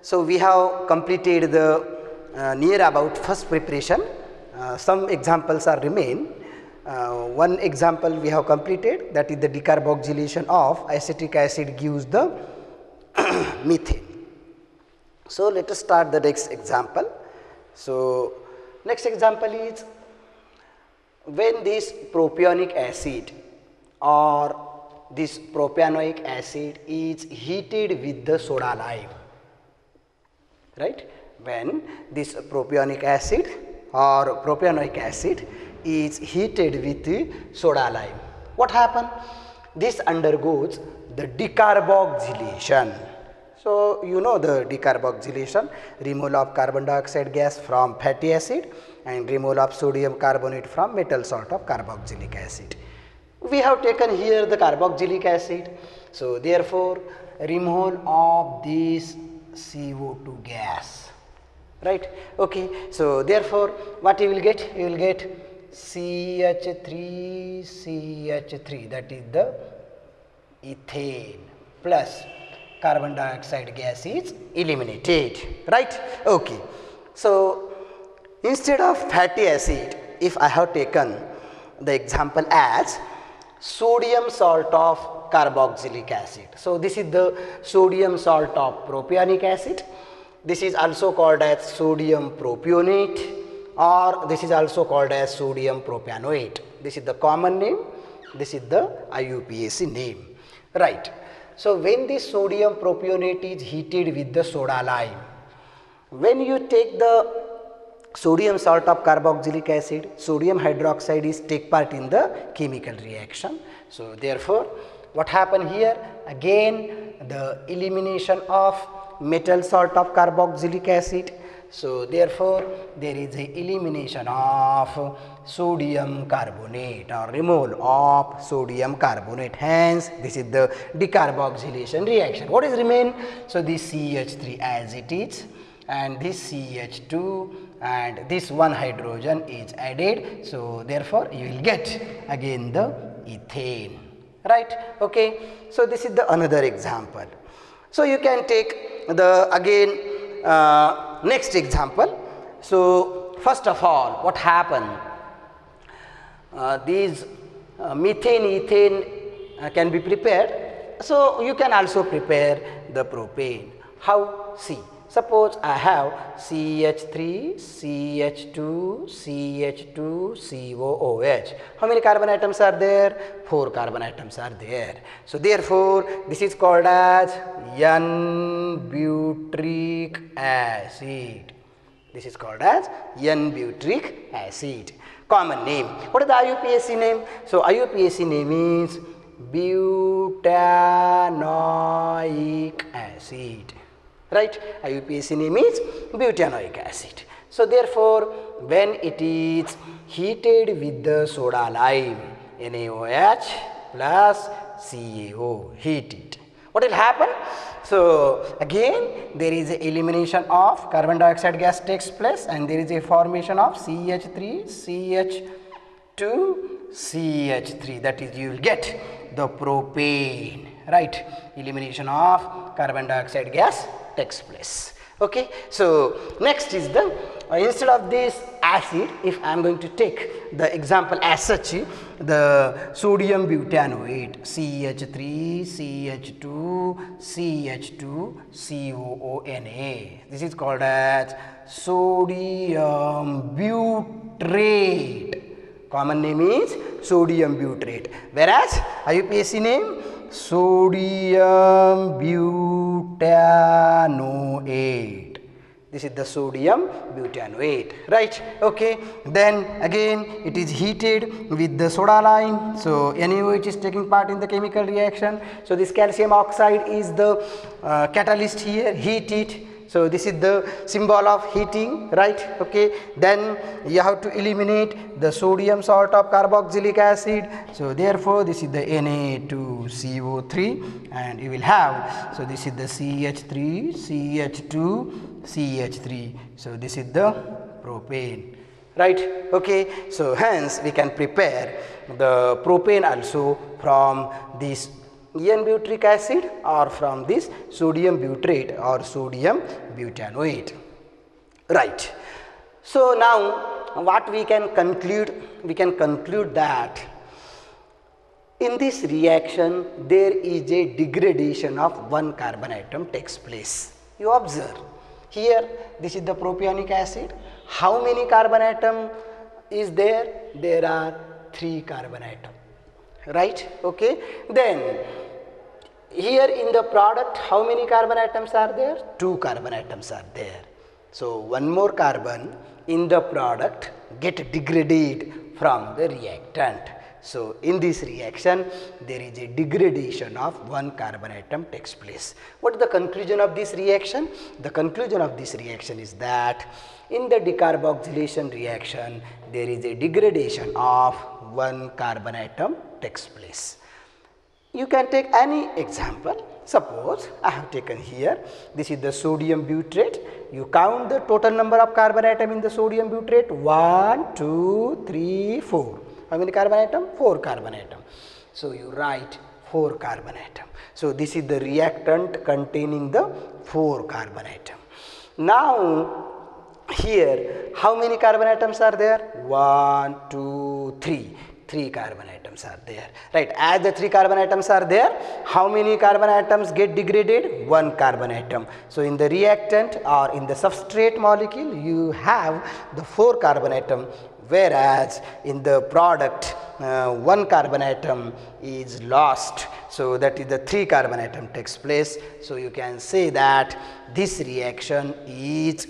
So we have completed the near about first preparation. Some examples are remain. One example we have completed, that is the decarboxylation of acetic acid gives the methane. So let us start the next example. So next example is when this propionic acid or this propionic acid is heated with the soda lime, right? When this propionic acid or propionic acid is heated with soda lime, what happens? This undergoes the decarboxylation. So you know the decarboxylation, removal of carbon dioxide gas from fatty acid and removal of sodium carbonate from metal salt of carboxylic acid. We have taken here the carboxylic acid, so therefore removal of this CO2 gas, right? Okay, so therefore what you will get? You will get CH3, that is the ethane, plus carbon dioxide gas is eliminated, right? Okay, so instead of fatty acid, if I have taken the example as sodium salt of carboxylic acid, so this is the sodium salt of propionic acid. This is also called as sodium propionate, or this is also called as sodium propianoate. This is the common name, this is the IUPAC name, right? So when this sodium propionate is heated with the soda lime, when you take the sodium salt of carboxylic acid, sodium hydroxide is take part in the chemical reaction. So therefore what happen here? Again the elimination of metal salt of carboxylic acid. So therefore there is a elimination of sodium carbonate or removal of sodium carbonate. Hence this is the decarboxylation reaction. What is remain? So this CH3 as it is, and this CH2 and this one hydrogen is added. So therefore you will get again the ethane, right? Okay, so this is the another example. So you can take the again next example. So first of all, what happened? These methane, ethane can be prepared. So you can also prepare the propane. How? See, suppose I have CH3, CH2, CH2, COOH. How many carbon atoms are there? 4 carbon atoms are there. So therefore this is called as N-butyric acid. This is called as N-butyric acid. Common name. What is the IUPAC name? So IUPAC name is butanoic acid, right? IUPAC name is butanoic acid. So therefore when it is heated with the soda lime, NaOH plus CaO, heat it, what will happen? So again there is a elimination of carbon dioxide gas takes place, and there is a formation of CH3, CH2, CH3, that is you will get the propane, right? Elimination of carbon dioxide gas takes place. Okay, so next is the instead of this acid, if I am going to take the example as such, the sodium butanoate, CH3, CH2, CH2, COONA. This is called as sodium butyrate. Common name is sodium butyrate, whereas IUPAC name sodium butanoate. This is the sodium butanoate, right? Okay, then again it is heated with the soda lime. So NaOH is taking part in the chemical reaction. So this calcium oxide is the catalyst here, heat it. So this is the symbol of heating, right? Okay, then you have to eliminate the sodium salt of carboxylic acid. So therefore this is the Na2CO3, and you will have, so this is the CH3, CH2, CH3. So this is the propane, right? Okay, so hence we can prepare the propane also from this N-butyric acid or from this sodium butyrate or sodium butanoate. Right. So now what we can conclude? We can conclude that in this reaction there is a degradation of one carbon atom takes place. You observe here, this is the propionic acid. How many carbon atom is there? There are 3 carbon atom, right? Okay. Then here in the product, how many carbon atoms are there? 2 carbon atoms are there. So one more carbon in the product get degraded from the reactant. So in this reaction there is a degradation of one carbon atom takes place. What is the conclusion of this reaction? The conclusion of this reaction is that in the decarboxylation reaction there is a degradation of one carbon atom takes place. You can take any example. Suppose I have taken here, this is the sodium butyrate. You count the total number of carbon atom in the sodium butyrate, 1, 2, 3, 4. How many carbon atom? 4 carbon atom. So you write 4 carbon atom. So this is the reactant containing the 4 carbon atom. Now here how many carbon atoms are there? 1, 2, 3. 3 carbon atoms are there, right? As the 3 carbon atoms are there, how many carbon atoms get degraded? 1 carbon atom. So in the reactant or in the substrate molecule you have the 4 carbon atom, whereas in the product 1 carbon atom is lost. So that is the 3 carbon atom takes place. So you can say that this reaction is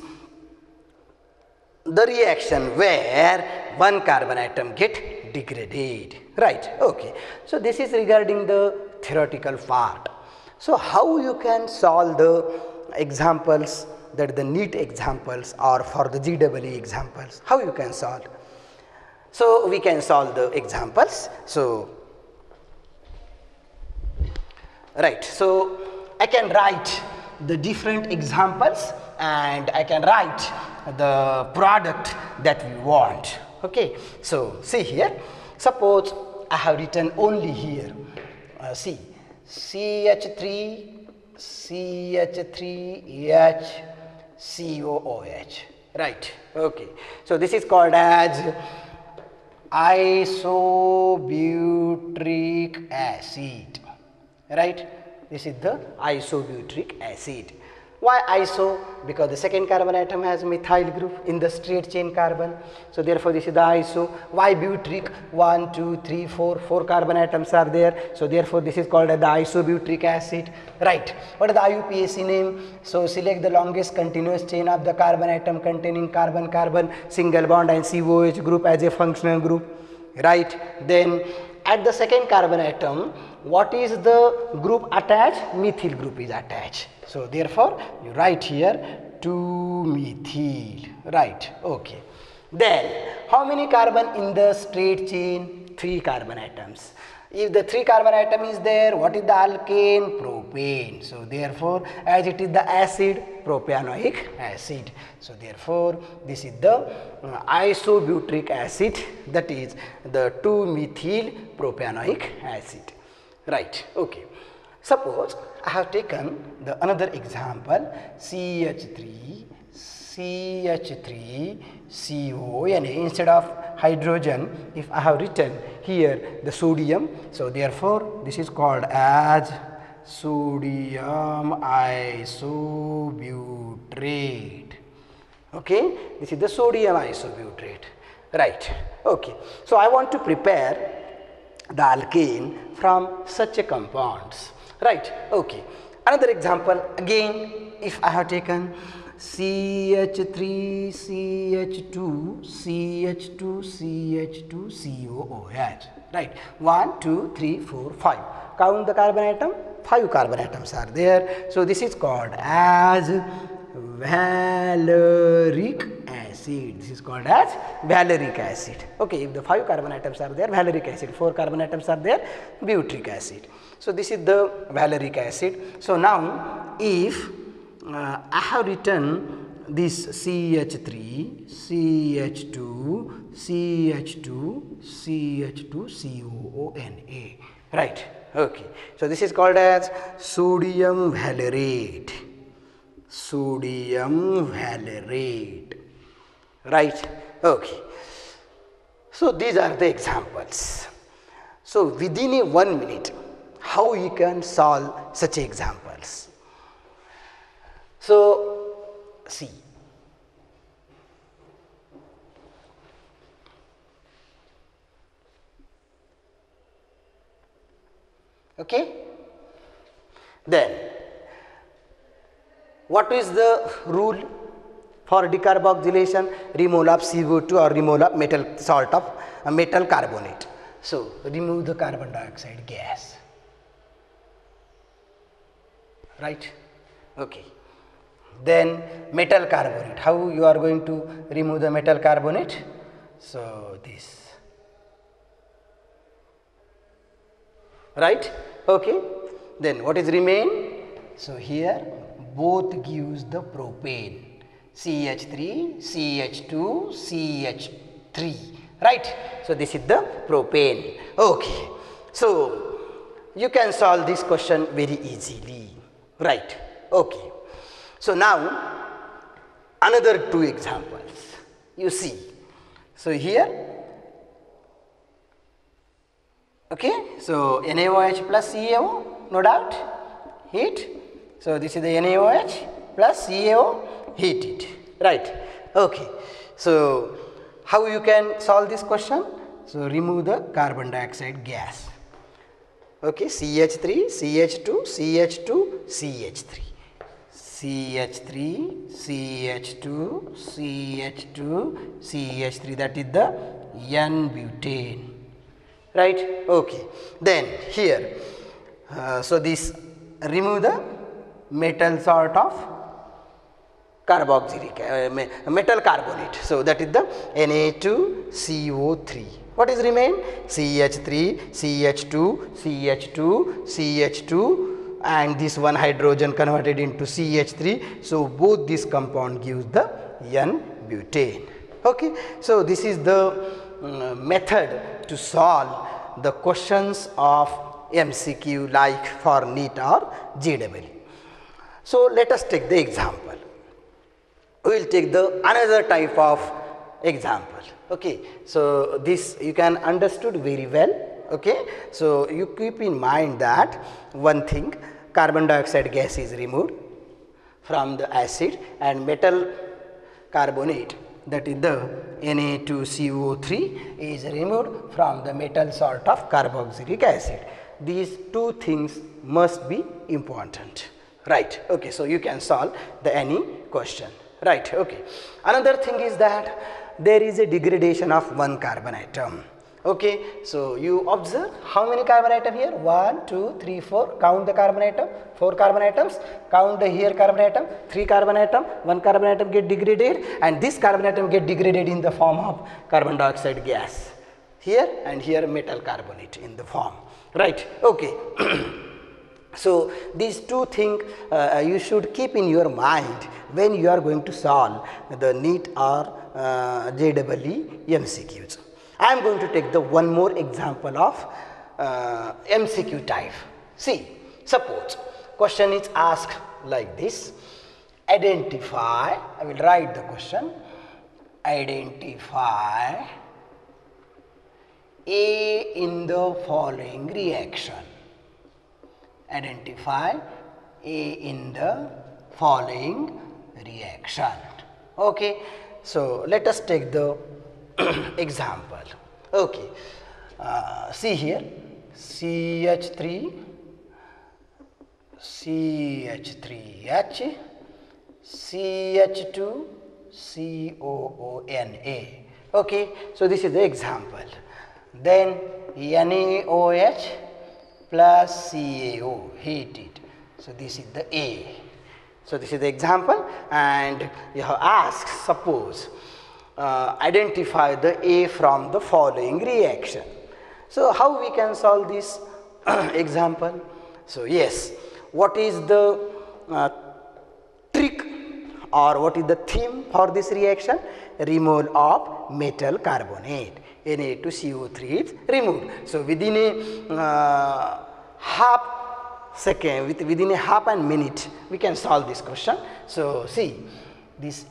the reaction where 1 carbon atom get degraded, right? Okay. So this is regarding the theoretical part. So how you can solve the examples, that the NEET examples or for the GEE examples, how you can solve? So we can solve the examples. So right, so I can write the different examples and I can write the product that we want. Okay, so see here, suppose I have written only here, see, CH3, CH3H, COOH, right? Okay, so this is called as isobutyric acid, right? This is the isobutyric acid. Why iso? Because the second carbon atom has methyl group in the straight chain carbon. So therefore this is the iso. Why butyric? 1, 2, 3, 4, 4 carbon atoms are there. So therefore this is called as the isobutyric acid. Right. What is the IUPAC name? So select the longest continuous chain of the carbon atom containing carbon-carbon single bond and COH group as a functional group. Right. Then at the second carbon atom, what is the group attached? Methyl group is attached. So therefore you write here 2-methyl, right? Okay. Then how many carbon in the straight chain? 3 carbon atoms. If the 3 carbon atom is there, what is the alkane? Propane. So therefore as it is the acid, propionic acid. So therefore this is the isobutyric acid, that is the 2-methyl propionic acid. Right. Okay. Suppose I have taken the another example, CH3, CH3CONA. Instead of hydrogen, if I have written here the sodium, so therefore this is called as sodium isobutyrate. Okay, this is the sodium isobutyrate, right? Okay, so I want to prepare the alkane from such a compounds, right? Okay, another example again, if I have taken CH3, CH2, CH2, CH2, COOH, right? 1, 2, 3, 4, 5. Count the carbon atom, 5 carbon atoms are there. So this is called as valeric acid. This is called as valeric acid. Okay, if the 5 carbon atoms are there, valeric acid, 4 carbon atoms are there, butyric acid. So this is the valeric acid. So now if I have written this CH3, CH2, CH2, CH2, COONA, right? Okay, so this is called as sodium valerate. Sodium valerate. Right? Okay. So these are the examples. So within a 1 minute, how you can solve such examples? So see. Okay? Then what is the rule for decarboxylation? Removal of CO2 or removal of metal salt of metal carbonate. So remove the carbon dioxide gas. Right? Okay. Then metal carbonate. How you are going to remove the metal carbonate? So this. Right? Okay. Then what is remain? So here both gives the propane. CH3, CH2, CH3. Right? So this is the propane. Okay. So you can solve this question very easily. Right? Okay. So now another two examples. You see. So here, okay, so NaOH plus CaO, no doubt, heat. So this is the NaOH plus CaO, heat it, right? Okay, so how you can solve this question? So remove the carbon dioxide gas. Okay, CH3, CH2, CH2, CH3. CH3, CH2, CH2, CH3, that is the N-butane, right? Okay. Then here, so this remove the metal salt of carboxylic metal carbonate. So that is the Na2CO3. What is remain? CH3, CH2, CH2, CH2, and this one hydrogen converted into CH3. So both this compound gives the N-butane. Okay. So this is the method to solve the questions of MCQ like for NEET or JEE. So let us take the example. We will take the another type of example. Okay. So this you can understood very well. Okay. So you keep in mind that one thing, carbon dioxide gas is removed from the acid and metal carbonate, that is the Na2CO3, is removed from the metal salt of carboxylic acid. These two things must be important, right? Okay, so you can solve the any question, right? Okay. Another thing is that there is a degradation of one carbon atom. Okay, so you observe how many carbon atom here? 1, 2, 3, 4. Count the carbon atom. 4 carbon atoms. Count the here carbon atom. 3 carbon atom. 1 carbon atom get degraded, and this carbon atom get degraded in the form of carbon dioxide gas. Here and here metal carbonate in the form. Right? Okay. So these two things you should keep in your mind when you are going to solve the NEET or JEE MCQs. I am going to take the one more example of MCQ type. See, suppose question is asked like this. Identify, I will write the question, identify A in the following reaction. Identify A in the following reaction. Okay, so let us take the example. Okay, see here, CH3, CH3H, CH2, COONA. Okay, so this is the example. Then NaOH plus CaO, heat it. So this is the A. So this is the example, and you have asked, suppose identify the A from the following reaction. So how we can solve this example? So yes, what is the trick or what is the theme for this reaction? Removal of metal carbonate. Na2CO3 is removed. So within a half second, within a half a minute, we can solve this question. So see, this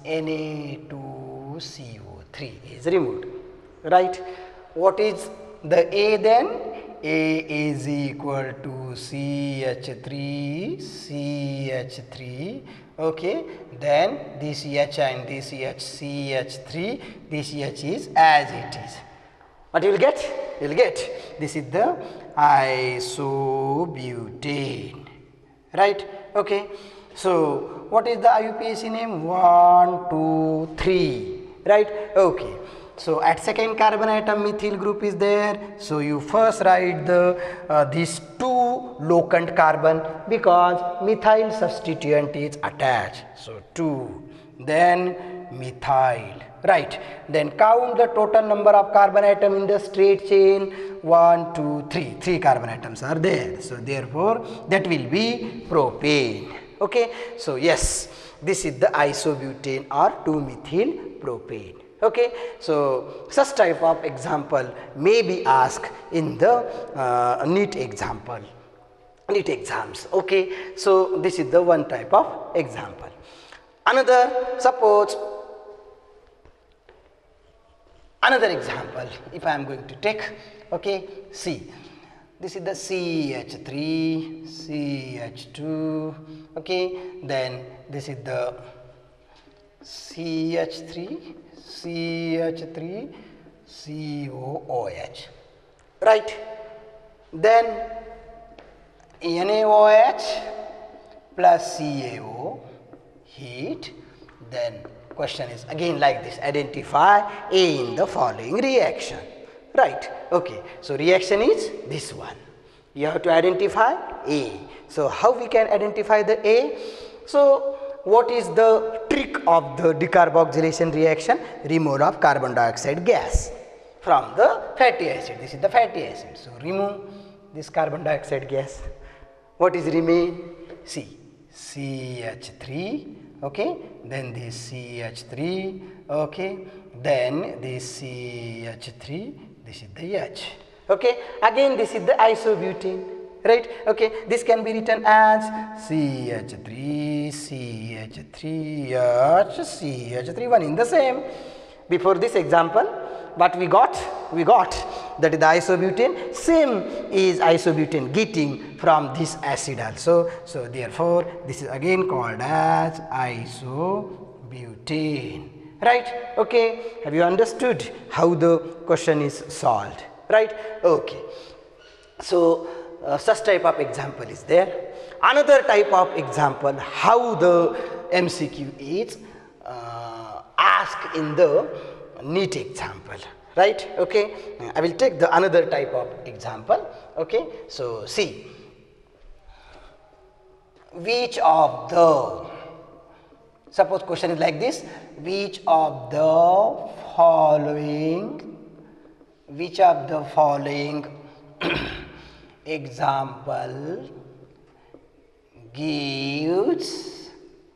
Na2CO3 is removed, right? What is the A then? A is equal to CH3, CH3, okay, then this H and this H, CH3, this H is as it is. What you will get? You will get, this is the isobutane, right? Okay. So what is the IUPAC name? 1, 2, 3, right? Okay. So at second carbon atom methyl group is there. So you first write the these two locant carbon because methyl substituent is attached. So 2, then methyl, right? Then count the total number of carbon atom in the straight chain. 1, 2, 3. 3 carbon atoms are there. So therefore that will be propane. Okay. So yes, this is the isobutane or 2-methyl propane. Okay. So such type of example may be asked in the NEET example, NEET exams. Okay. So this is the one type of example. Another, suppose another example if I am going to take, okay, see, this is the CH3, CH2, okay, then this is the CH3, CH3, COOH, right? Then NaOH plus CaO, heat. Then question is again like this, identify A in the following reaction, right? Okay, so reaction is this one, you have to identify A. So how we can identify the A? So what is the trick of the decarboxylation reaction? Removal of carbon dioxide gas from the fatty acid. This is the fatty acid. So remove this carbon dioxide gas. What is remain? See, CH3, okay, then this CH3, okay, then this CH3, this is the H, okay, again this is the isobutane, right? Okay, this can be written as CH3, CH3, H, CH3, one in the same. Before this example, what we got that is the isobutane, same is isobutane getting from this acid also. So therefore this is again called as isobutane, right? Okay, have you understood how the question is solved, right? Okay, so such type of example is there. Another type of example how the MCQ is asked in the NEET example, right? Okay, I will take the another type of example. Okay, so see, which of the, suppose question is like this, which of the following example gives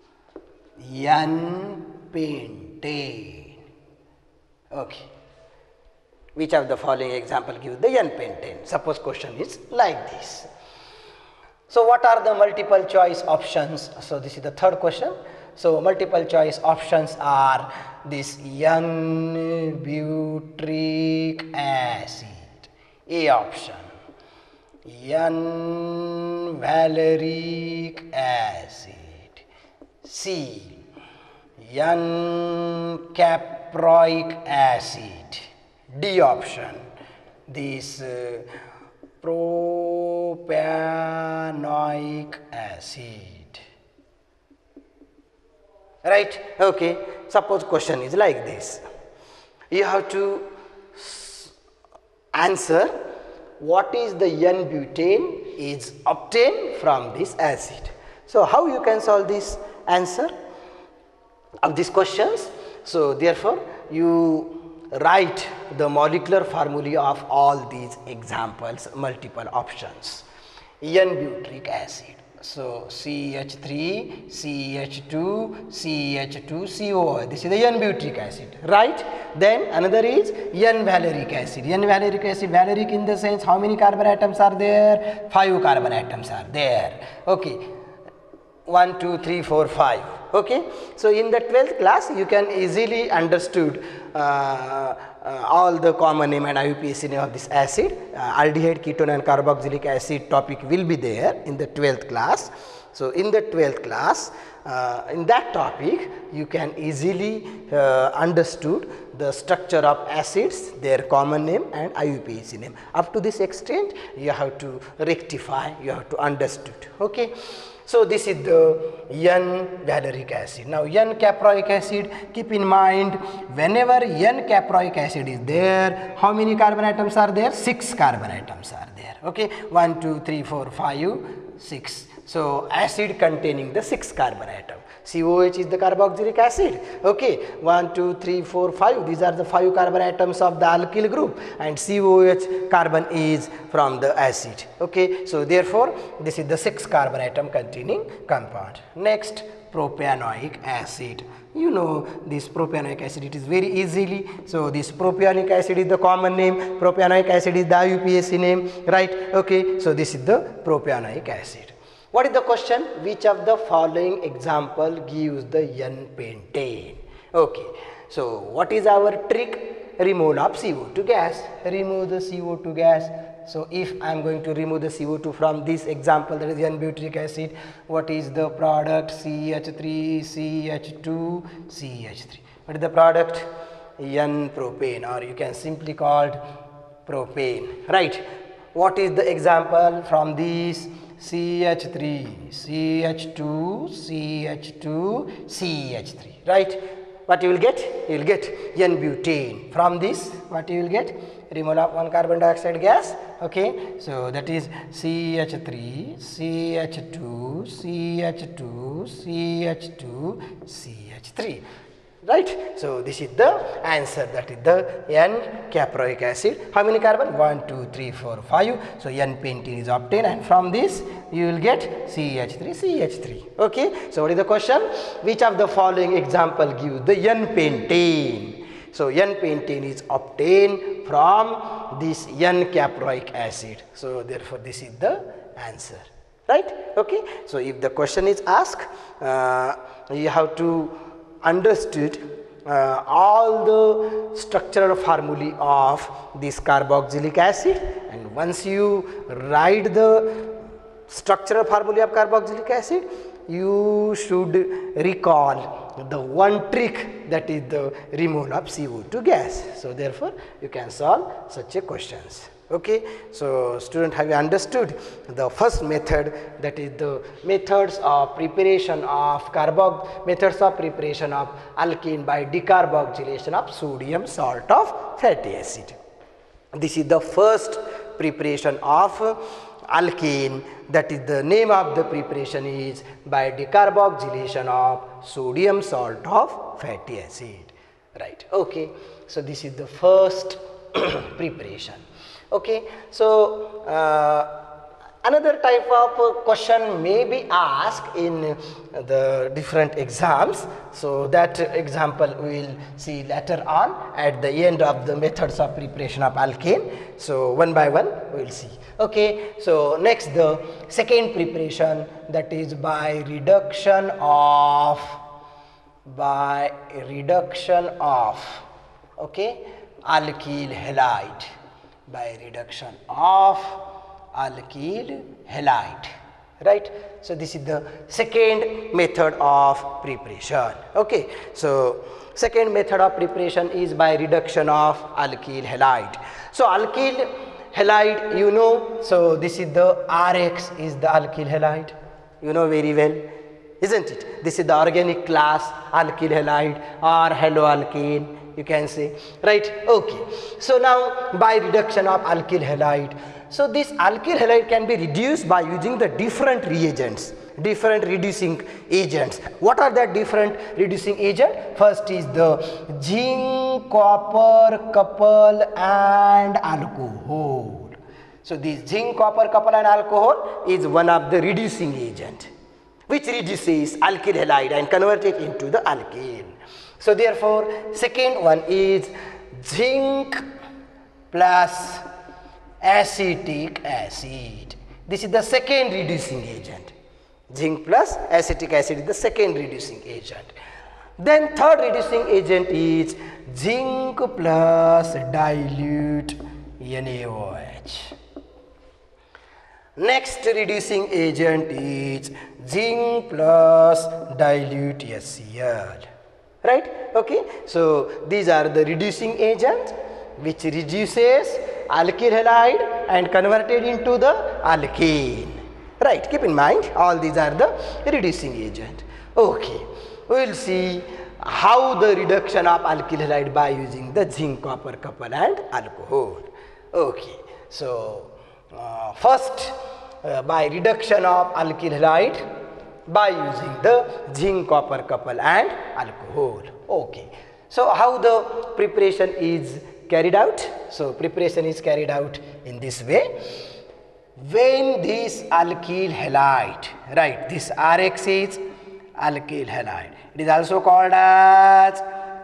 N-pentane? Okay, which of the following example gives the N-pentane? Suppose question is like this. So what are the multiple choice options? So this is the third question. So multiple choice options are this N-butyric acid, A option, N-valeric acid, C, N-caproic acid, D option, this propanoic acid, right? Okay, suppose question is like this, you have to answer what is the N-butane is obtained from this acid. So how you can solve this answer of these questions? So therefore you write the molecular formulae of all these examples, multiple options. N-butyric acid, so CH3, CH2, CH2, CO, this is the N-butyric acid, right? Then another is N-valeric acid. N-valeric acid, valeric in the sense how many carbon atoms are there? 5 carbon atoms are there. Okay, 1, 2, 3, 4, 5. Okay, so in the 12th class you can easily understood all the common name and IUPAC name of this acid. Aldehyde, ketone and carboxylic acid topic will be there in the 12th class. So in the 12th class, in that topic you can easily understood the structure of acids, their common name and IUPAC name. Up to this extent you have to rectify, you have to understood. Okay. So this is the N-valeric acid. Now N-caproic acid, keep in mind, whenever N-caproic acid is there, how many carbon atoms are there? 6 carbon atoms are there. Okay, 1, 2, 3, 4, 5, 6. So acid containing the 6 carbon atom. COH is the carboxylic acid. Okay, 1, 2, 3, 4, 5. These are the 5 carbon atoms of the alkyl group, and COH carbon is from the acid. Okay, so therefore this is the 6 carbon atom containing compound. Next, propionic acid. You know this propionic acid, it is very easily. So this propionic acid is the common name, propionic acid is the IUPAC name, right? Okay, so this is the propionic acid. What is the question? Which of the following example gives the N-pentane? Okay, so what is our trick? Removal of CO2 gas. Remove the CO2 gas. So if I am going to remove the CO2 from this example, that is N-butyric acid, what is the product? CH3, CH2, CH3. What is the product? N-propane, or you can simply call propane, right? What is the example from this? CH3, CH2, CH2, CH3, right? What you will get? You will get N-butane. From this, what you will get? Removal of one carbon dioxide gas. Okay, so that is CH3, CH2, CH2, CH2, CH3. Right? So this is the answer, that is the N-caproic acid. How many carbon? 1, 2, 3, 4, 5. So N-pentane is obtained, and from this you will get CH3, CH3. Okay. So what is the question? Which of the following example gives the N-pentane? So N-pentane is obtained from this N-caproic acid. So therefore this is the answer. Right? Okay. So if the question is asked, you have to understood all the structural formulae of this carboxylic acid, and once you write the structural formulae of carboxylic acid, you should recall the one trick, that is the removal of CO2 gas. So therefore you can solve such a questions. Okay, so student, have you understood the first method, that is the methods of preparation of alkene by decarboxylation of sodium salt of fatty acid. This is the first preparation of alkene, that is the name of the preparation is by decarboxylation of sodium salt of fatty acid, right? Okay, so this is the first preparation. Okay, so another type of question may be asked in the different exams. So that example we will see later on at the end of the methods of preparation of alkane. So one by one we will see. Okay, so next the second preparation, that is by reduction of okay, alkyl halide. By reduction of alkyl halide, right? So this is the second method of preparation. Okay, so second method of preparation is by reduction of alkyl halide. So alkyl halide, you know, so this is the RX is the alkyl halide, you know very well, isn't it? This is the organic class alkyl halide or haloalkane, you can say, right? Okay, so now by reduction of alkyl halide, so this alkyl halide can be reduced by using the different reagents, different reducing agents. What are the different reducing agent? First is the zinc, copper, couple and alcohol. So this zinc, copper, couple and alcohol is one of the reducing agent which reduces alkyl halide and convert it into the alkane. So therefore, second one is zinc plus acetic acid. This is the second reducing agent. Zinc plus acetic acid is the second reducing agent. Then third reducing agent is zinc plus dilute NaOH. Next reducing agent is zinc plus dilute HCl. Right? Okay. So these are the reducing agents which reduces alkyl halide and converted into the alkane. Right? Keep in mind all these are the reducing agent. Okay. We will see how the reduction of alkyl halide by using the zinc copper couple and alcohol. Okay. So first by reduction of alkyl halide by using the zinc copper couple and alcohol. Okay. So how the preparation is carried out? So preparation is carried out in this way. When this alkyl halide, right, this RX is alkyl halide, it is also called as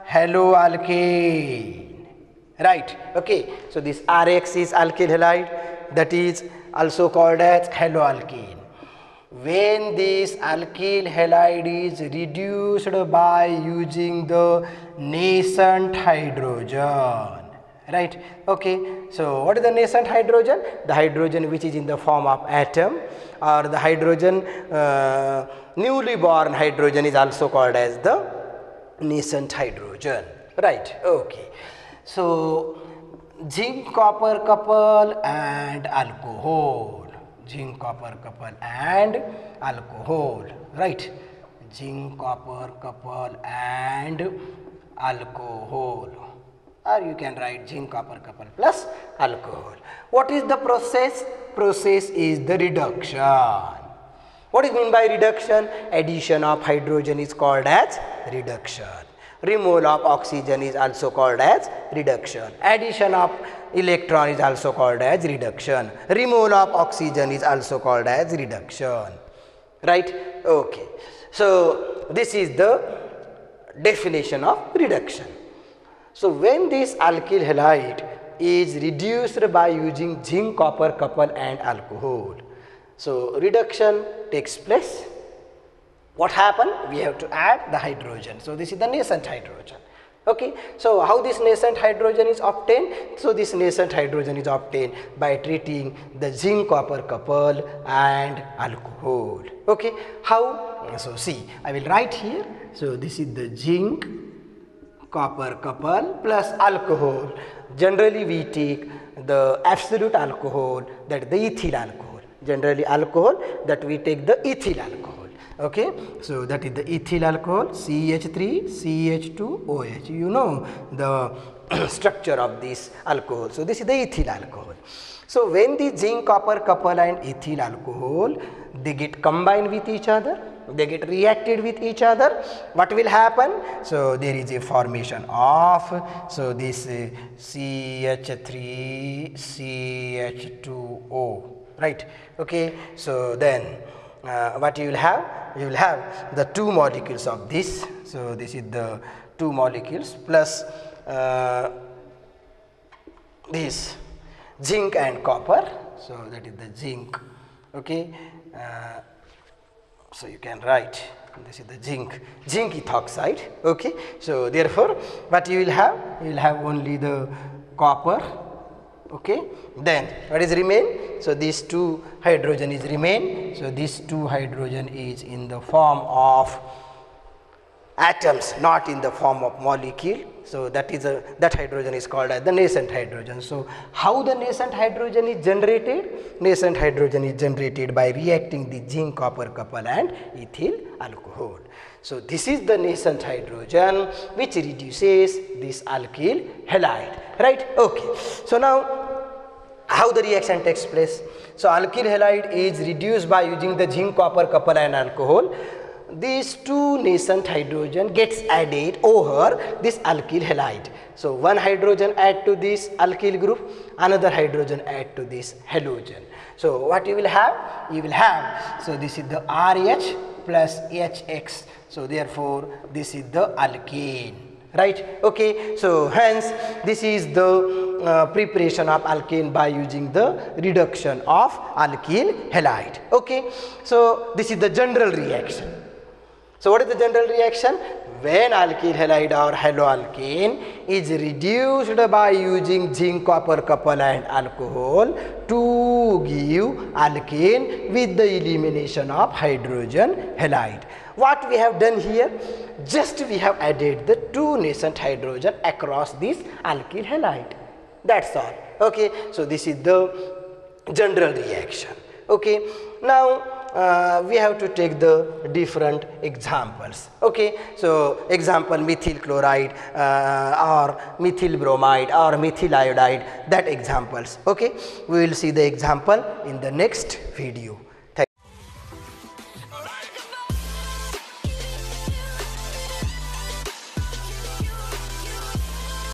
haloalkane, right? Okay, so this RX is alkyl halide, that is also called as haloalkane. When this alkyl halide is reduced by using the nascent hydrogen, right? Okay, so what is the nascent hydrogen? The hydrogen which is in the form of atom, or the hydrogen newly born hydrogen is also called as the nascent hydrogen, right? Okay, so zinc copper couple and alcohol, zinc copper couple and alcohol, right? Zinc copper couple and alcohol, or you can write zinc copper couple plus alcohol. What is the process? Process is the reduction. What is meant by reduction? Addition of hydrogen is called as reduction. Removal of oxygen is also called as reduction. Addition of electron is also called as reduction. Removal of oxygen is also called as reduction. Right? Okay. So this is the definition of reduction. So when this alkyl halide is reduced by using zinc copper couple and alcohol, so reduction takes place. What happened? We have to add the hydrogen. So this is the nascent hydrogen. Okay. So how this nascent hydrogen is obtained? So this nascent hydrogen is obtained by treating the zinc copper couple and alcohol. Okay. How? So see, I will write here. So this is the zinc copper couple plus alcohol. Generally we take the absolute alcohol, that is the ethyl alcohol. Generally alcohol, that we take the ethyl alcohol. Okay, so that is the ethyl alcohol, CH3 CH2OH. You know the structure of this alcohol. So this is the ethyl alcohol. So when the zinc copper couple and ethyl alcohol, they get combined with each other, they get reacted with each other, what will happen? So there is a formation of, so this CH3 CH2O, right? Okay, so then what you will have? You will have the two molecules of this. So this is the two molecules plus this zinc and copper. So that is the zinc. Okay. So you can write, this is the zinc ethoxide. Okay. So therefore what you will have? You will have only the copper. Okay. Then what is remain? So these two hydrogen is remain. So this two hydrogen is in the form of atoms, not in the form of molecule. So that is that hydrogen is called as the nascent hydrogen. So how the nascent hydrogen is generated? Nascent hydrogen is generated by reacting the zinc copper couple and ethyl alcohol. So this is the nascent hydrogen which reduces this alkyl halide, right? Okay. So now how the reaction takes place? So alkyl halide is reduced by using the zinc copper couple and alcohol. These two nascent hydrogen gets added over this alkyl halide. So one hydrogen add to this alkyl group, another hydrogen add to this halogen. So what you will have? You will have, so this is the RH plus HX. So therefore this is the alkane. right? Okay, so hence this is the preparation of alkane by using the reduction of alkyl halide. Okay, so this is the general reaction. So what is the general reaction? When alkyl halide or haloalkane is reduced by using zinc copper couple and alcohol to give alkane with the elimination of hydrogen halide. What we have done here? Just we have added the 2 nascent hydrogen across this alkyl halide. That's all. Okay, so this is the general reaction. Okay, now we have to take the different examples. Okay, so example methyl chloride or methyl bromide or methyl iodide, that examples. Okay, we will see the example in the next video.